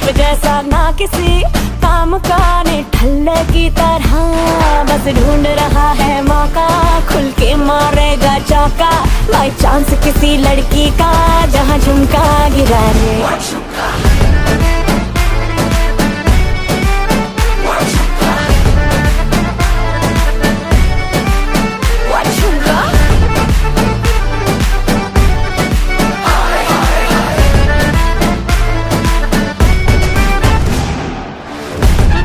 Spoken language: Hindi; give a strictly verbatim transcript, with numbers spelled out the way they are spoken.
रूप जैसा ना किसी काम का, ने ठल्ले की तरह बस ढूंढ रहा है मौका, खुल के मारेगा चौका बाई चांस किसी लड़की का, जहाँ झुमका गिरा रे।